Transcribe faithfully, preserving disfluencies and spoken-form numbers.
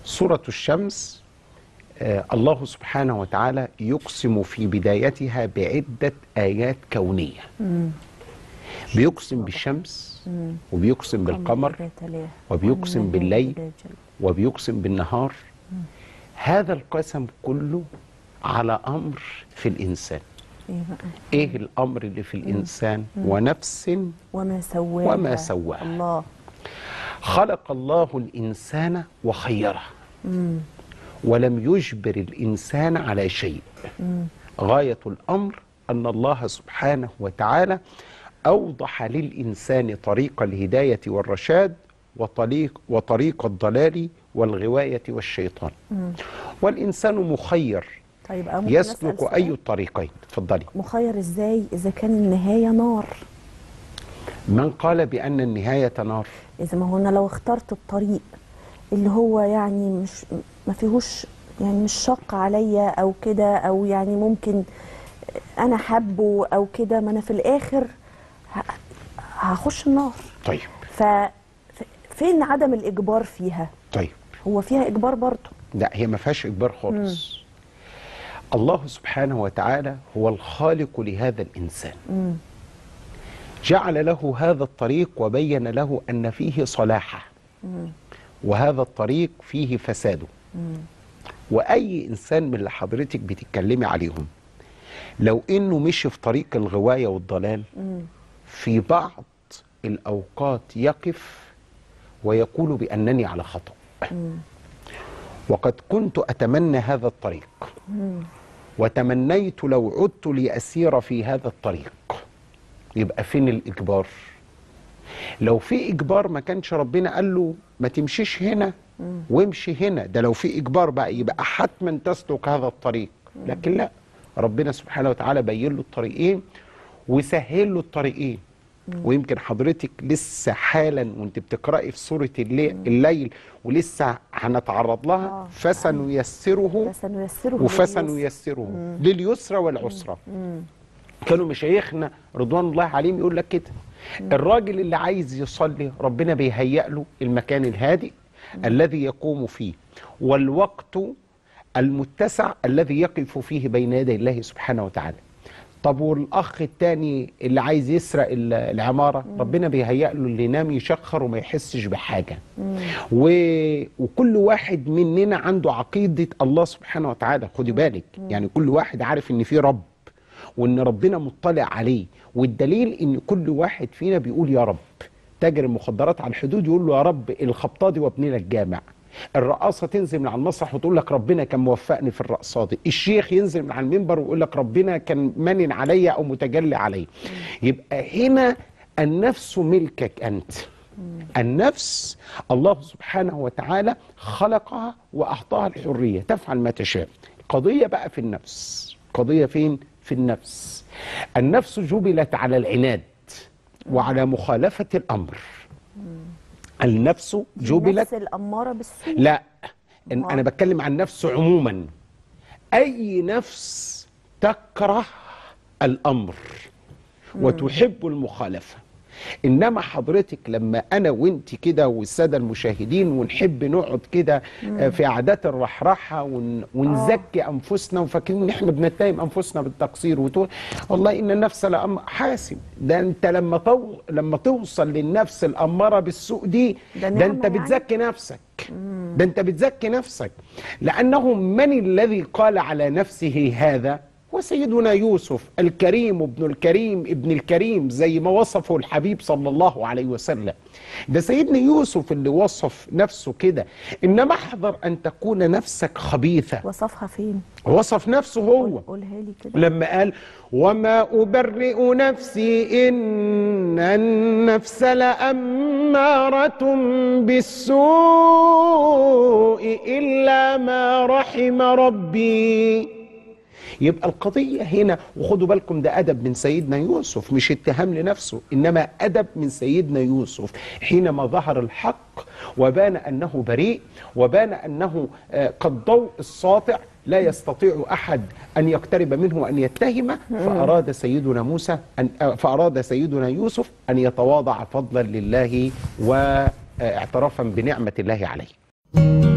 سورة الشمس آه الله سبحانه وتعالى يقسم في بدايتها بعدة آيات كونية. مم. بيقسم بالشمس، مم. وبيقسم بالقمر، وبيقسم بالليل، وبيقسم بالنهار. مم. هذا القسم كله على أمر في الإنسان. إيه, إيه الأمر اللي في الإنسان؟ مم. ونفس وما سواها وما سواها. الله. خلق الله الإنسان وخيره. مم. ولم يجبر الإنسان على شيء. مم. غاية الأمر أن الله سبحانه وتعالى أوضح للإنسان طريق الهداية والرشاد وطريق, وطريق الضلال والغواية والشيطان. مم. والإنسان مخير. طيب يسلك أي الطريقين. تفضلي. مخير إزاي إذا كان النهاية نار؟ من قال بأن النهاية نار؟ إذا ما هو أنا لو اخترت الطريق اللي هو يعني مش ما فيهوش يعني مش شق عليا أو كده، أو يعني ممكن أنا حبه أو كده، ما أنا في الآخر هخش النار. طيب ففين عدم الإجبار فيها؟ طيب هو فيها إجبار برضه؟ لا، هي ما فيهاش إجبار خالص. مم. الله سبحانه وتعالى هو الخالق لهذا الإنسان. مم. جعل له هذا الطريق وبين له أن فيه صلاحه. مم. وهذا الطريق فيه فساده. مم. وأي إنسان من اللي حضرتك بتتكلمي عليهم لو إنه مشي في طريق الغواية والضلال، مم. في بعض الأوقات يقف ويقول بأنني على خطأ. مم. وقد كنت أتمنى هذا الطريق. مم. وتمنيت لو عدت لأسير في هذا الطريق. يبقى فين الإجبار؟ لو في إجبار ما كانش ربنا قال له ما تمشيش هنا وامشي هنا. ده لو في إجبار بقى يبقى حتما تسلك هذا الطريق. لكن لا، ربنا سبحانه وتعالى بين له الطريقين وسهل له الطريقين. ويمكن حضرتك لسه حالا وانت بتقرأي في سورة الليل, الليل ولسه هنتعرض لها. آه. فسنيسره فسنيسره وفسنيسره لليسرى والعسرى. كانوا مشايخنا رضوان الله عليهم يقول لك كده: الراجل اللي عايز يصلي ربنا بيهيأ له المكان الهادئ الذي يقوم فيه، والوقت المتسع الذي يقف فيه بين يدي الله سبحانه وتعالى. طب والاخ الثاني اللي عايز يسرق العماره، ربنا بيهيأ له اللي ينام يشخر وما يحسش بحاجه. و... وكل واحد مننا عنده عقيده الله سبحانه وتعالى. خدي بالك، يعني كل واحد عارف ان في رب وان ربنا مطلع عليه. والدليل ان كل واحد فينا بيقول يا رب. تاجر المخدرات على الحدود يقول له يا رب الخبطه دي وابني لك جامع. الرقاصه تنزل من على المسرح وتقول لك ربنا كان موفقني في الرقصه دي. الشيخ ينزل من على المنبر ويقول لك ربنا كان منن عليا او متجلي عليا. يبقى هنا النفس ملكك انت. النفس الله سبحانه وتعالى خلقها واعطاها الحريه تفعل ما تشاء. القضيه بقى في النفس. قضيه فين؟ في النفس. النفس جبلت على العناد وعلى مخالفه الامر. النفس جبلت النفس الأمارة بالسوء. لا، إن أنا بتكلم عن النفس عموما. أي نفس تكره الأمر وتحب المخالفة. إنما حضرتك لما أنا وإنت كده والسادة المشاهدين ونحب نقعد كده في عادات الرحرحة ون... ونزكي أنفسنا وفاكرين إن إحنا بنتهم أنفسنا بالتقصير وتقول والله إن النفس لأمر حاسب. ده أنت لما تو... لما توصل للنفس الأمارة بالسوء دي ده, ده أنت بتزكي يعني. نفسك. مم. ده أنت بتزكي نفسك. لأنه من الذي قال على نفسه هذا؟ وسيدنا يوسف الكريم ابن الكريم ابن الكريم زي ما وصفه الحبيب صلى الله عليه وسلم. ده سيدنا يوسف اللي وصف نفسه كده. إنما احذر أن تكون نفسك خبيثة. وصفها فين؟ وصف نفسه هو. قولها لي كده. لما قال وما أبرئ نفسي إن النفس لأمارة بالسوء إلا ما رحم ربي. يبقى القضية هنا، وخدوا بالكم ده أدب من سيدنا يوسف، مش اتهام لنفسه، إنما أدب من سيدنا يوسف حينما ظهر الحق وبان أنه بريء وبان أنه قد ضوء الساطع لا يستطيع أحد أن يقترب منه وأن يتهمه. فأراد سيدنا موسى أن فأراد سيدنا يوسف أن يتواضع فضلا لله واعترافا بنعمة الله عليه.